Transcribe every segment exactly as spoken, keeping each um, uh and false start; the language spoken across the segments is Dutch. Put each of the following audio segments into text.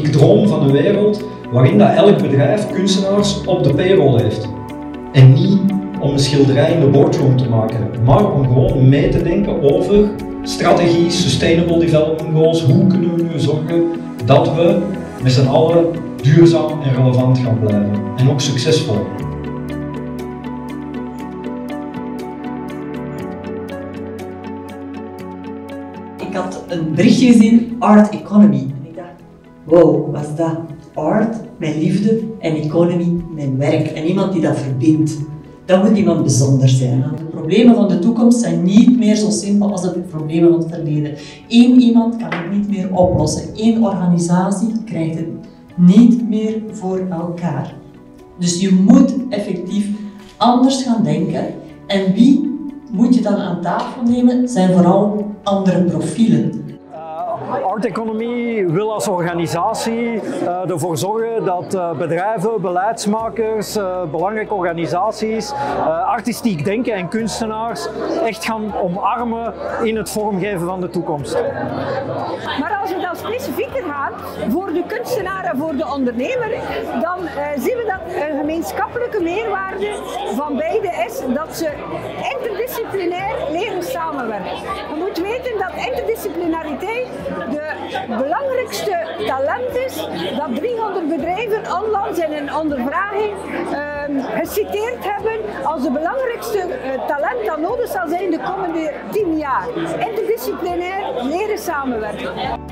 Ik droom van een wereld waarin dat elk bedrijf kunstenaars op de payroll heeft. En niet om een schilderij in de boardroom te maken, maar om gewoon mee te denken over strategie, sustainable development goals. Hoe kunnen we nu zorgen dat we met z'n allen duurzaam en relevant gaan blijven. En ook succesvol. Ik had een berichtje gezien, Art Economy. En ik dacht, wow, wat is dat? Art, mijn liefde, en economy, mijn werk. En iemand die dat verbindt. Dat moet iemand bijzonder zijn. De problemen van de toekomst zijn niet meer zo simpel als de problemen van het verleden. Eén iemand kan het niet meer oplossen. Eén organisatie krijgt het niet meer voor elkaar. Dus je moet effectief anders gaan denken. En wie moet je dan aan tafel nemen, zijn vooral andere profielen. Art Economy wil als organisatie uh, ervoor zorgen dat uh, bedrijven, beleidsmakers, uh, belangrijke organisaties, uh, artistiek denken en kunstenaars echt gaan omarmen in het vormgeven van de toekomst. Maar als we dan specifieker gaan voor de kunstenaar en voor de ondernemer, dan uh, zien we dat een gemeenschappelijke meerwaarde van beide is dat ze interdisciplinair leren samenwerken. Je moet weten dat interdisciplinariteit de belangrijkste talent is dat driehonderd bedrijven onlangs in een ondervraging uh, geciteerd hebben als de belangrijkste uh, talent dat nodig zal zijn de komende tien jaar. Interdisciplinair leren samenwerken.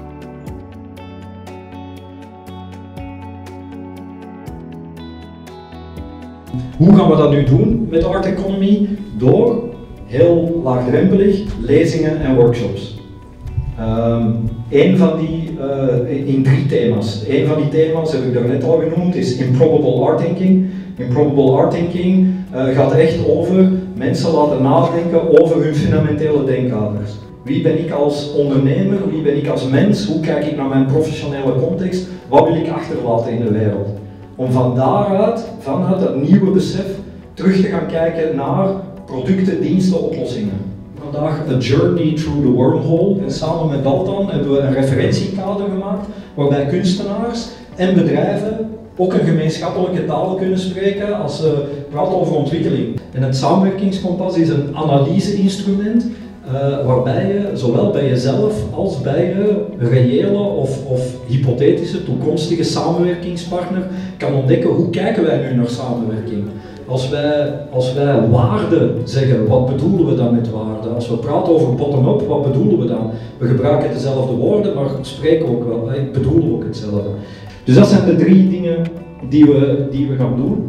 Hoe gaan we dat nu doen met Art Economy? Door heel laagdrempelig lezingen en workshops. Um, een van die, uh, in drie thema's. Een van die thema's, heb ik daarnet al genoemd, is Improbable Art Thinking. Improbable Art Thinking uh, gaat echt over mensen laten nadenken over hun fundamentele denkkaders. Wie ben ik als ondernemer? Wie ben ik als mens? Hoe kijk ik naar mijn professionele context? Wat wil ik achterlaten in de wereld? Om van daaruit, vanuit dat nieuwe besef, terug te gaan kijken naar producten, diensten, oplossingen. Vandaag A Journey Through the Wormhole en samen met Dalton hebben we een referentiekader gemaakt waarbij kunstenaars en bedrijven ook een gemeenschappelijke taal kunnen spreken als ze praten over ontwikkeling. En het samenwerkingskompas is een analyseinstrument uh, waarbij je zowel bij jezelf als bij je reële of, of hypothetische toekomstige samenwerkingspartner kan ontdekken hoe kijken wij nu naar samenwerking. Als wij, als wij waarde zeggen, wat bedoelen we dan met waarde? Als we praten over bottom-up, wat bedoelen we dan? We gebruiken dezelfde woorden, maar spreken ook wel, hè? Bedoelen we ook hetzelfde. Dus dat zijn de drie dingen die we, die we gaan doen.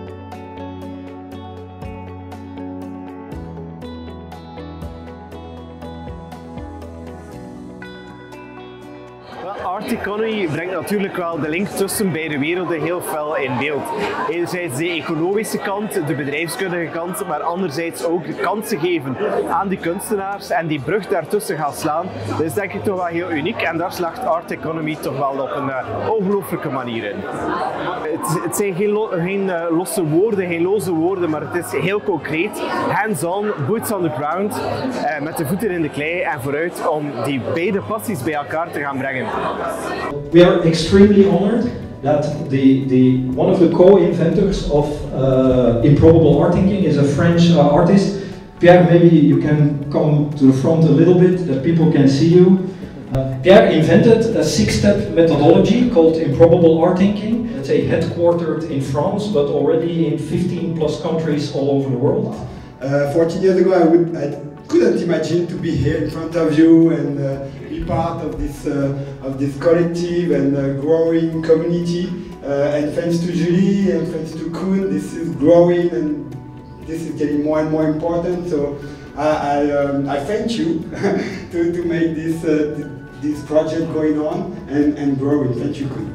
Art Economy brengt natuurlijk wel de link tussen beide werelden heel fel in beeld. Enerzijds de economische kant, de bedrijfskundige kant, maar anderzijds ook de kansen geven aan die kunstenaars en die brug daartussen gaan slaan. Dat is denk ik toch wel heel uniek en daar slaagt Art Economy toch wel op een uh, ongelooflijke manier in. Het, het zijn geen, lo, geen uh, losse woorden, geen loze woorden, maar het is heel concreet. Hands-on, boots on the ground, uh, met de voeten in de klei en vooruit om die beide passies bij elkaar te gaan brengen. We are extremely honored that the, the, one of the co-inventors of uh, Improbable Art Thinking is a French uh, artist. Pierre, maybe you can come to the front a little bit, that people can see you. Uh, Pierre invented a six-step methodology called Improbable Art Thinking. Let's say headquartered in France, but already in fifteen plus countries all over the world. Uh, fourteen years ago, I, would, I couldn't imagine to be here in front of you and uh, be part of this uh, of this collective and uh, growing community. Uh, and thanks to Julie and thanks to Koen, this is growing and this is getting more and more important. So I I, um, I thank you to to make this uh, this project going on and and growing. Thank you, Koen.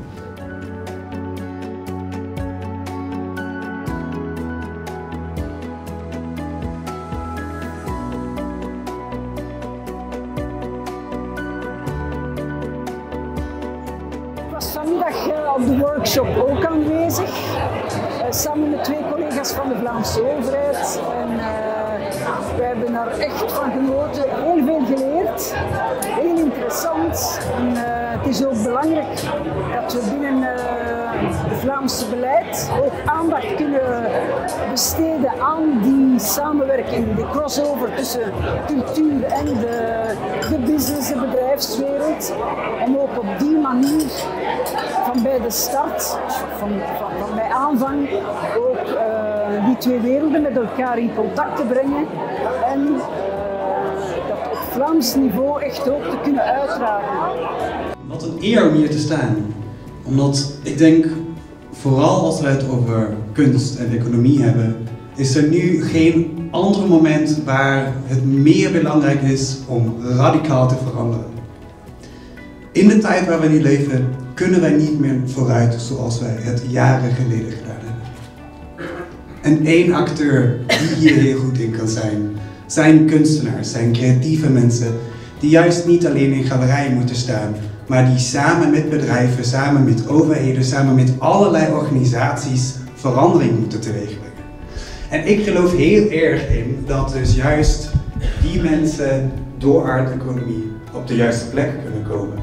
Vanmiddag uh, op de workshop ook aanwezig, uh, samen met twee collega's van de Vlaamse overheid. En, uh, we hebben daar echt van genoten, heel veel geleerd, heel interessant. En, uh, Het is ook belangrijk dat we binnen uh, het Vlaamse beleid ook aandacht kunnen besteden aan die samenwerking, de crossover tussen cultuur en de, de business, de bedrijfswereld. Om ook op die manier van bij de start, van, van, van bij aanvang, ook uh, die twee werelden met elkaar in contact te brengen. En uh, dat op Vlaams niveau echt ook te kunnen uitdragen. Wat een eer om hier te staan. Omdat ik denk, vooral als we het over kunst en economie hebben, is er nu geen ander moment waar het meer belangrijk is om radicaal te veranderen. In de tijd waar we nu leven, kunnen wij niet meer vooruit zoals wij het jaren geleden gedaan hebben. En één acteur die hier heel goed in kan zijn, zijn kunstenaars, zijn creatieve mensen, die juist niet alleen in galerijen moeten staan, maar die samen met bedrijven, samen met overheden, samen met allerlei organisaties verandering moeten teweegbrengen. En ik geloof heel erg in dat dus juist die mensen door art economie op de juiste plek kunnen komen.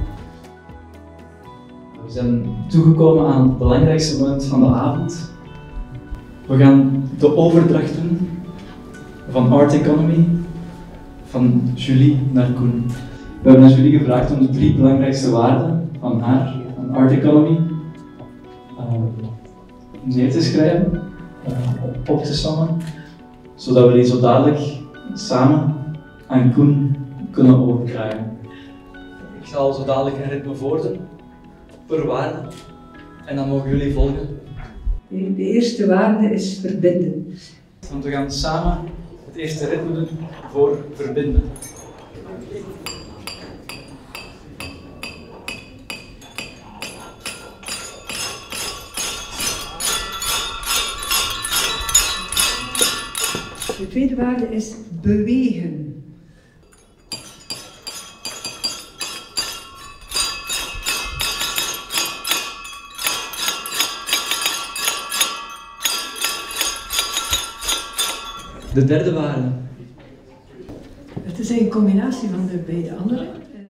We zijn toegekomen aan het belangrijkste moment van de avond. We gaan de overdracht doen van Art Economy van Julie naar Koen. We hebben aan Julie gevraagd om de drie belangrijkste waarden van haar, van Art Economy, uh, neer te schrijven, uh, op te sommen, zodat we die zo dadelijk samen aan Koen kunnen overdragen. Ik zal zo dadelijk een ritme voordoen, per waarde, en dan mogen jullie volgen. De eerste waarde is verbinden. Want we gaan samen het eerste ritme doen voor verbinden. De tweede waarde is bewegen. De derde waarde. Het is een combinatie van de beide andere.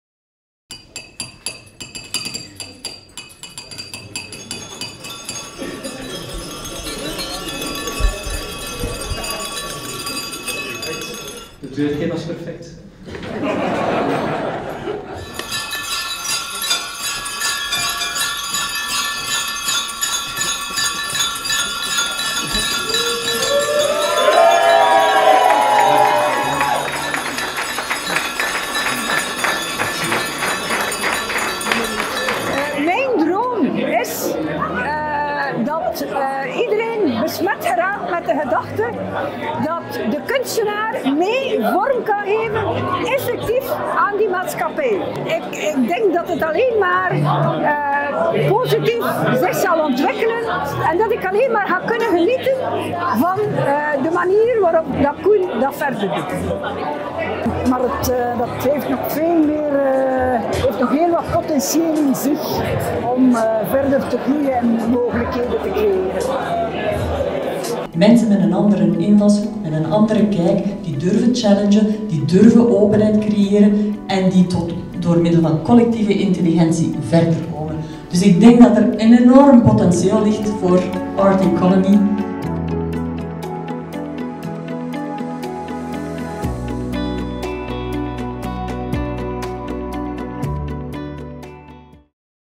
De tweede keer was perfect. Besmet geraakt met de gedachte dat de kunstenaar mee vorm kan geven, effectief aan die maatschappij. Ik, ik denk dat het alleen maar uh, positief zich zal ontwikkelen en dat ik alleen maar ga kunnen genieten van uh, de manier waarop dat Koen dat verder doet. Maar het, uh, dat heeft nog veel meer, uh, heeft nog heel wat potentieel in zich om uh, verder te groeien en mogelijkheden te creëren. Mensen met een andere invalshoek, met een andere kijk, die durven challengen, die durven openheid creëren en die tot, door middel van collectieve intelligentie verder komen. Dus ik denk dat er een enorm potentieel ligt voor Art Economy.